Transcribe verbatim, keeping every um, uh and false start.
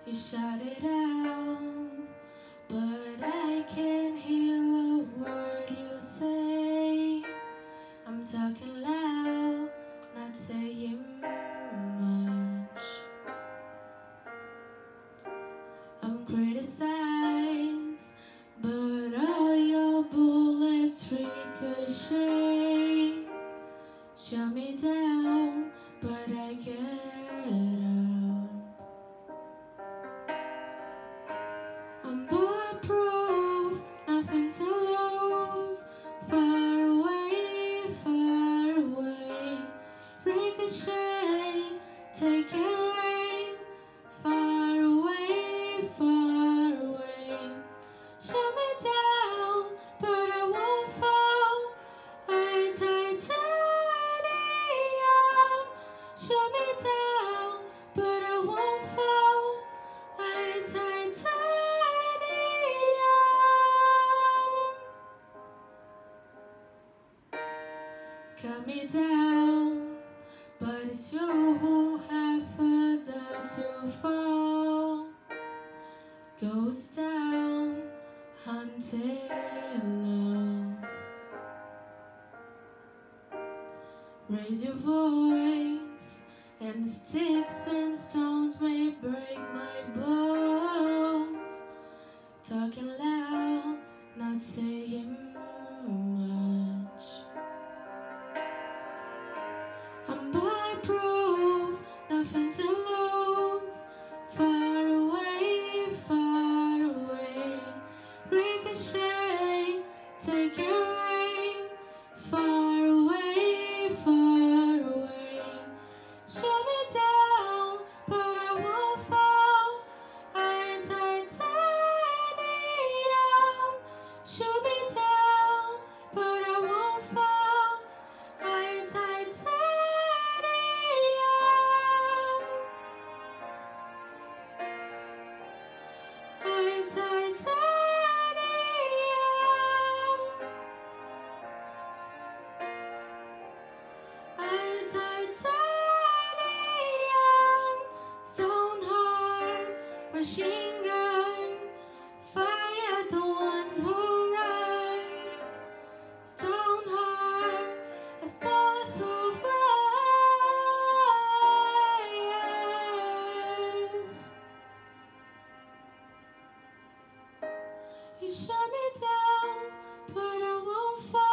You shout it out, but I can't hear a word you say. I'm talking loud, not saying much. I'm criticized, but all your bullets ricochet. Shut me down, but I get up. I'm bulletproof, nothing to lose. Far away, far away. Ricochet, take it away. Far away, far away. Shut me down, but I won't fall. I'm titanium. Shut me down, but I won't fall. I'm titanium. Cut me down, but it's you who have further to fall. Goes down, hunted love. Raise your voice, and the sticks and stones may break my bones. Talking loud, not saying much. I'm bulletproof, nothing to lose. Far away, far away. Ricochet, take it away. Far away, far away. Shut me down, but I won't fall. I'm titanium. Shoot me down, but I won't fall. I'm titanium. I'm titanium. I'm titanium. Stone heart, machine gun. Fire at the ones who run. Stone heart, as bulletproof glass. You shut me down, but I won't fall.